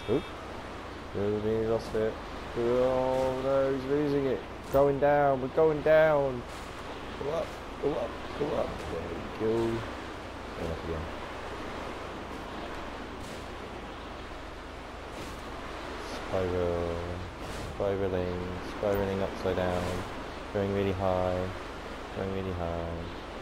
Oop. We lost it. Oh no, he's losing it. Going down, we're going down. Go up, go up, go up. There we go. Going up again. Spiral. Spiraling upside down. Going really high. Going really high.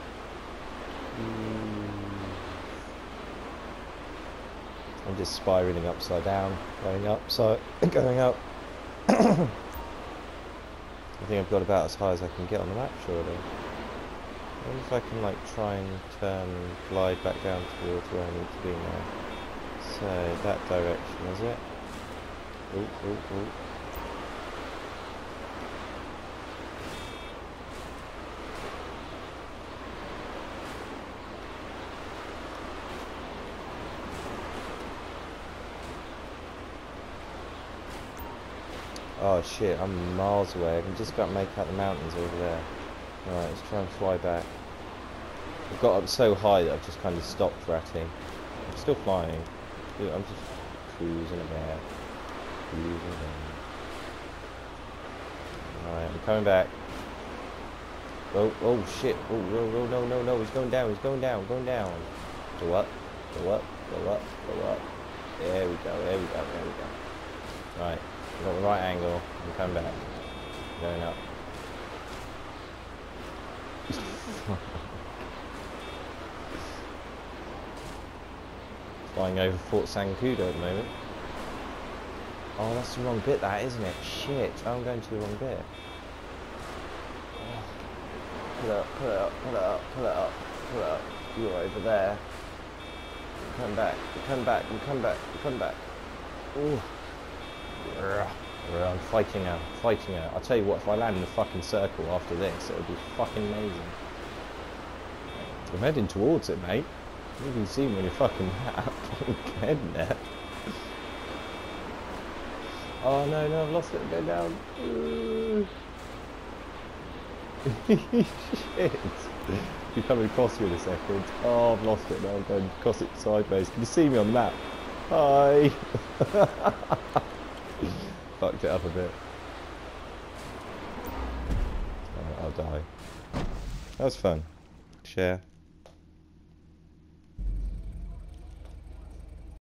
I'm just spiraling upside down, going up, going up. I think I've got about as high as I can get on the map, surely. I wonder if I can like try and glide back down towards where I need to be now. So that direction, is it? Ooh, ooh, ooh. Oh shit, I'm miles away. I can just about make out the mountains over there. Alright, let's try and fly back. I've got up so high that I've just kind of stopped ratting. I'm still flying. I'm just cruising about. Alright, I'm coming back. Oh, oh shit. Oh, no. He's going down, going down. Go up, go up, go up, go up. There we go. Right. I've got the right angle. I'm coming back. Going up. Flying over Fort Sankudo at the moment. Oh, that's the wrong bit, that, isn't it? Shit, I'm going to the wrong bit. Pull it up. You're over there. Come back. Ooh. I'm fighting her. I'll tell you what, if I land in a fucking circle after this, it'll be fucking amazing. I'm heading towards it, mate. You can see me on your fucking map. I'm heading there. Oh no, I've lost it. Go down. Shit. You're coming across me in a second. Oh, I've lost it now. I'm going across it sideways. Can you see me on the map? Hi. Fucked it up a bit. I'll die. That was fun. Share.